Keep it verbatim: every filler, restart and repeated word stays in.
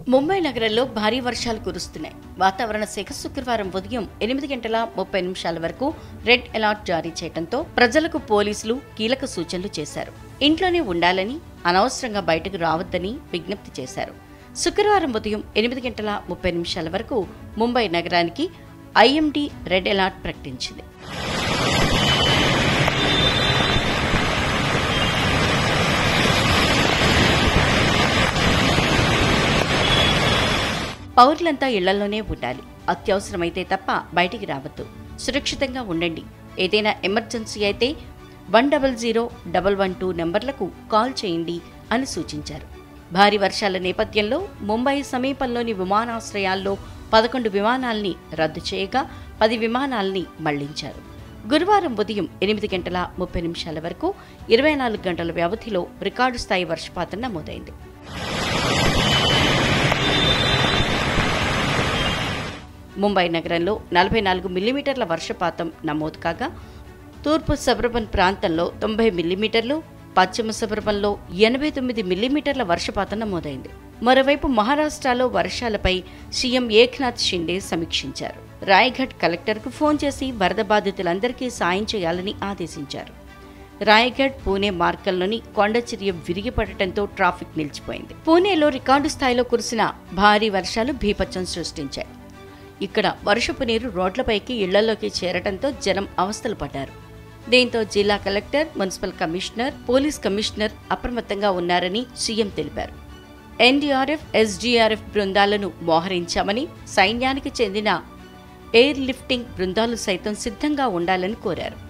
ముంబై నగరంలో భారీ వర్షాలు కురుస్తున్నాయి. వాతావరణ శాఖ శుక్రవారం ఉదయం ఎనిమిది గంటల ముప్పై నిమిషాల వరకు రెడ్ అలర్ట్ జారీ చేయడంతో ప్రజలకు పోలీసులు కీలక సూచనలు చేశారు. ఇంట్లోనే ఉండాలని, అనవసరంగా బయటకు రావద్దని విజ్ఞప్తి చేశారు. శుక్రవారం ఉదయం ఎనిమిది గంటల ముప్పై నిమిషాల వరకు ముంబై నగరానికి ఐఎండీ రెడ్ అలర్ట్ ప్రకటించింది. పౌరులంతా ఇళ్లలోనే ఉండాలి. అత్యవసరమైతే తప్ప బయటికి రావద్దు. సురక్షితంగా ఉండండి. ఏదైనా ఎమర్జెన్సీ అయితే one double zero double one two నెంబర్లకు కాల్ చేయండి అని సూచించారు. భారీ వర్షాల నేపథ్యంలో ముంబై సమీపంలోని విమానాశ్రయాల్లో పదకొండు విమానాల్ని రద్దు చేయగా పది విమానాల్ని మళ్లించారు. గురువారం ఉదయం ఎనిమిది గంటల ముప్పై నిమిషాల వరకు ఇరవై నాలుగు గంటల వ్యవధిలో రికార్డు స్థాయి వర్షపాతం నమోదైంది. ముంబై నగరంలో నలభై నాలుగు మిల్లీమీటర్ల వర్షపాతం నమోదు కాగా తూర్పు సబర్బన్ ప్రాంతంలో తొంభై మిల్లీమీటర్లు, పశ్చిమ సబర్బన్లో ఎనభై తొమ్మిది మిల్లీమీటర్ల వర్షపాతం నమోదైంది. మరోవైపు మహారాష్ట్రలో వర్షాలపై సీఎం ఏక్నాథ్ షిండే సమీక్షించారు. రాయ్గఢ్ కలెక్టర్కు ఫోన్ చేసి వరద బాధితులందరికీ సాయం చేయాలని ఆదేశించారు. రాయ్గఢ్ పూణే మార్గంలోని కొండచర్య విరిగిపడటంతో ట్రాఫిక్ నిలిచిపోయింది. పూణేలో రికార్డు స్థాయిలో కురిసిన భారీ వర్షాలు బీభత్సం సృష్టించాయి. ఇక్కడ వర్షపు నీరు రోడ్లపైకి, ఇళ్లలోకి చేరటంతో జనం అవస్థలు పడ్డారు. దీంతో జిల్లా collector, municipal commissioner, police commissioner అప్రమత్తంగా ఉన్నారని సీఎం తెలిపారు. ఎన్డీఆర్ఎఫ్, ఎస్డీఆర్ఎఫ్ బృందాలను మోహరించామని, సైన్యానికి చెందిన ఎయిర్ లిఫ్టింగ్ బృందాలు సైతం సిద్ధంగా ఉండాలని కోరారు.